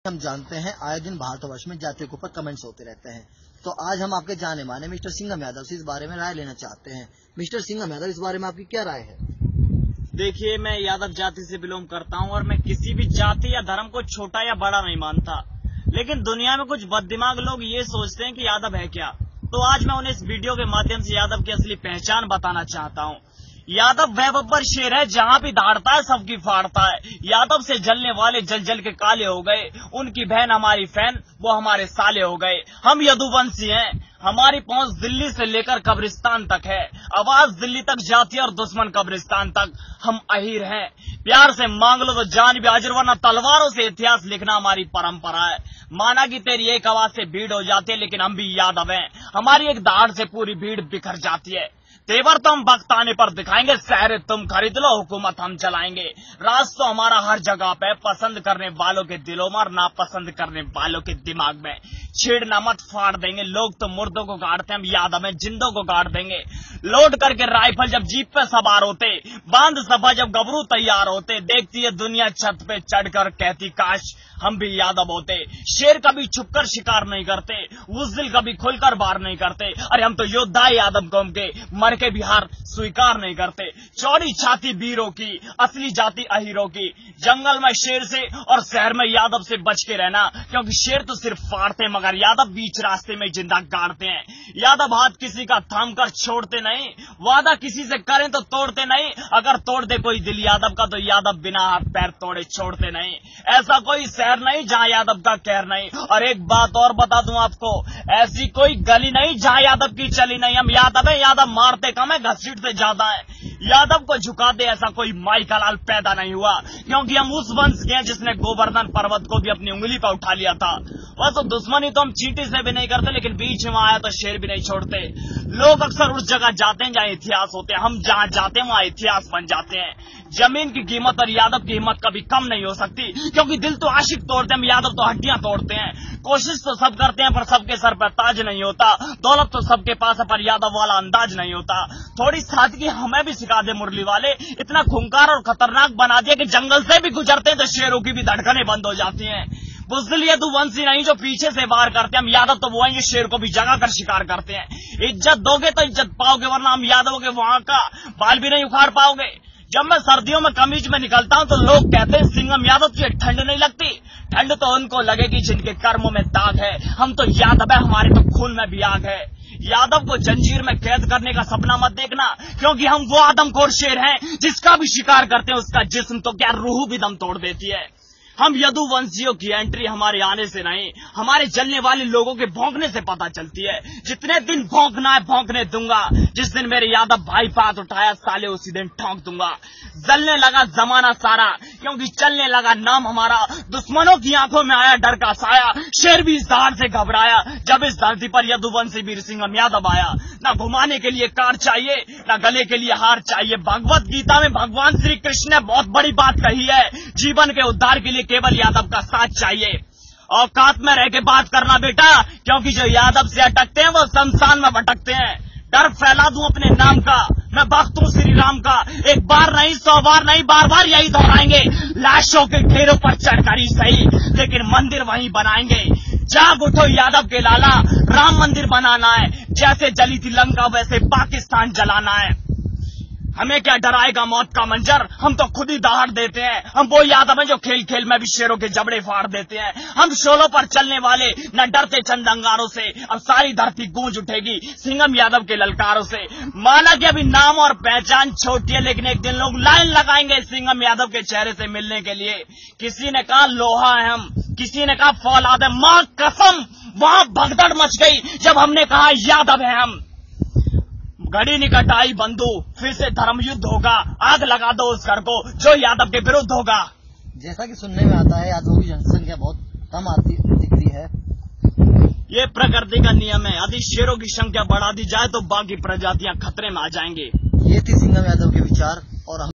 हम जानते हैं आए दिन भारतवर्ष में जातियों के ऊपर कमेंट्स होते रहते हैं, तो आज हम आपके जाने माने मिस्टर सिंघम यादव से इस बारे में राय लेना चाहते हैं। मिस्टर सिंघम यादव, इस बारे में आपकी क्या राय है? देखिए, मैं यादव जाति से बिलोंग करता हूं और मैं किसी भी जाति या धर्म को छोटा या बड़ा नहीं मानता, लेकिन दुनिया में कुछ बददिमाग लोग ये सोचते हैं कि यादव है क्या। तो आज मैं उन्हें इस वीडियो के माध्यम से यादव की असली पहचान बताना चाहता हूं। यादव वह बब्बर शेर है, जहां भी दहाड़ता है सबकी फाड़ता है। यादव से जलने वाले जल जल के काले हो गए, उनकी बहन हमारी फैन, वो हमारे साले हो गए। हम यदुवंशी हैं, हमारी पहुंच दिल्ली से लेकर कब्रिस्तान तक है, आवाज दिल्ली तक जाती है और दुश्मन कब्रिस्तान तक। हम अहीर हैं, प्यार से मांग लो तो जान भी हाजिर, वरना तलवारों से इतिहास लिखना हमारी परंपरा है। माना कि तेरी एक आवाज से भीड़ हो जाती है, लेकिन हम भी यादव हैं, हमारी एक दहाड़ से पूरी भीड़ बिखर जाती है। तेवर तो हम वक्त आने पर दिखाएंगे, शहर तुम खरीद लो, हुकूमत हम चलाएंगे। राज तो हमारा हर जगह पे, पसंद करने वालों के दिलों में और नापसंद करने वालों के दिमाग में। छेड़ना मत, फाड़ देंगे। लोग तो मुर्दों को गाड़ते हैं, हम यादव हैं, जिंदों को गाड़ देंगे। लोड करके राइफल जब जीप पे सवार होते, बांध सभा जब गबरू तैयार होते, देखती है दुनिया छत पे चढ़कर कहती काश हम भी यादव होते। शेर कभी छुपकर शिकार नहीं करते, बुज़दिल कभी खुलकर वार नहीं करते। अरे हम तो योद्धा यादव कौम के, मर के भी हार स्वीकार नहीं करते। चौड़ी छाती वीरों की, असली जाति अहीरों की। जंगल में शेर से और शहर में यादव से बच के रहना, क्योंकि शेर तो सिर्फ फाड़ते मगर यादव बीच रास्ते में जिंदा गाड़ते हैं। यादव हाथ किसी का थाम कर छोड़ते नहीं, वादा किसी से करें तो तोड़ते नहीं। अगर तोड़ दे कोई दिल यादव का तो यादव बिना हाथ पैर तोड़े छोड़ते नहीं। ऐसा कोई शहर नहीं जहां यादव का कहर नहीं। और एक बात और बता दूं आपको, ऐसी कोई गली नहीं जहां यादव की चली नहीं। हम यादव है, यादव मारते कम है, घसीटते ज्यादा है। यादव को झुका दे ऐसा कोई माई का लाल पैदा नहीं हुआ, क्योंकि हम उस वंश के हैं जिसने गोवर्धन पर्वत को भी अपनी उंगली पर उठा लिया था। वैसे दुश्मनी तो हम चींटी से भी नहीं करते, लेकिन बीच में आया तो शेर भी नहीं छोड़ते। लोग अक्सर उस जगह जाते हैं जहां इतिहास होते हैं, हम जहां जाते हैं वहां इतिहास बन जाते हैं। जमीन की कीमत और यादव की हिम्मत कभी कम नहीं हो सकती, क्योंकि दिल तो आशिक तोड़ते हैं, हम यादव तो हड्डियां तोड़ते हैं। कोशिश तो सब करते हैं पर सबके सर पर ताज नहीं होता। दौलत तो सबके पास है पर यादव वाला अंदाज नहीं होता। थोड़ी सादगी हमें भी सिखा दे मुरली वाले, इतना खूंखार और खतरनाक बना दिया कि जंगल से भी गुजरते हैं तो शेरों की भी धड़कनें बंद हो जाती हैं। बुज़दिल यदुवंशी नहीं जो पीछे से वार करते हैं, हम यादव तो वो हैं ये शेर को भी जगा कर शिकार करते हैं। इज्जत दोगे तो इज्जत पाओगे, वरना हम यादवों के वहां का बाल भी नहीं उखाड़ पाओगे। जब मैं सर्दियों में कमीज में निकलता हूं तो लोग कहते हैं सिंघम यादव तुझे ठंड नहीं लगती। ठंड तो उनको लगेगी जिनके कर्मों में दाग है। हम तो यादव है, हमारे तो खून में भी आग है। यादव को जंजीर में कैद करने का सपना मत देखना, क्योंकि हम वो आदमखोर शेर हैं जिसका भी शिकार करते हैं उसका जिस्म तो क्या रूह भी दम तोड़ देती है। हम यदुवंशियों की एंट्री हमारे आने से नहीं, हमारे जलने वाले लोगों के भौंकने से पता चलती है। जितने दिन भौंकना है भौंकने दूंगा, जिस दिन मेरे यादव भाई पे हाथ उठाया साले उसी दिन ठोंक दूंगा। जलने लगा जमाना सारा, क्योंकि चलने लगा नाम हमारा। दुश्मनों की आंखों में आया डर का साया, शेर भी इस दहाड़ से घबराया जब इस धरती पर यदुवंशी वीर सिंघम यादव आया। न घुमाने के लिए कार चाहिए, न गले के लिए हार चाहिए। भगवत गीता में भगवान श्री कृष्ण ने बहुत बड़ी बात कही है, जीवन के उद्धार के लिए केवल यादव का साथ चाहिए। औकात में रह के बात करना बेटा, क्योंकि जो यादव से अटकते हैं वो शमशान में भटकते हैं। डर फैला दूं अपने नाम का, मैं भक्त हूं श्री राम का। एक बार नहीं, 100 बार नहीं, बार बार यही दोहराएंगे। लाशों के ढेरों पर चढ़कर ही सही, लेकिन मंदिर वहीं बनाएंगे। जाग उठो यादव के लाला, राम मंदिर बनाना है। जैसे जली थी लंका वैसे पाकिस्तान जलाना है। हमें क्या डराएगा मौत का मंजर, हम तो खुद ही दहाड़ देते हैं। हम वो यादव हैं जो खेल खेल में भी शेरों के जबड़े फाड़ देते हैं। हम शोलों पर चलने वाले न डरते चंद अंगारों से, अब सारी धरती गूंज उठेगी सिंघम यादव के ललकारों से। माना कि अभी नाम और पहचान छोटी है, लेकिन एक दिन लोग लाइन लगाएंगे सिंघम यादव के चेहरे से मिलने के लिए। किसी ने कहा लोहा है हम, किसी ने कहा फौलाद है। मां कसम वहां भगदड़ मच गई जब हमने कहा यादव है हम। घड़ी निकट आई बंधु, फिर से धर्म युद्ध होगा। आग लगा दो उस घर को जो यादव के विरुद्ध होगा। जैसा कि सुनने में आता है यादवों की जनसंख्या बहुत कम आती दिखती है। ये प्रकृति का नियम है, यदि शेरों की संख्या बढ़ा दी जाए तो बाकी प्रजातियां खतरे में आ जाएंगी। ये थी सिंघम यादव के विचार और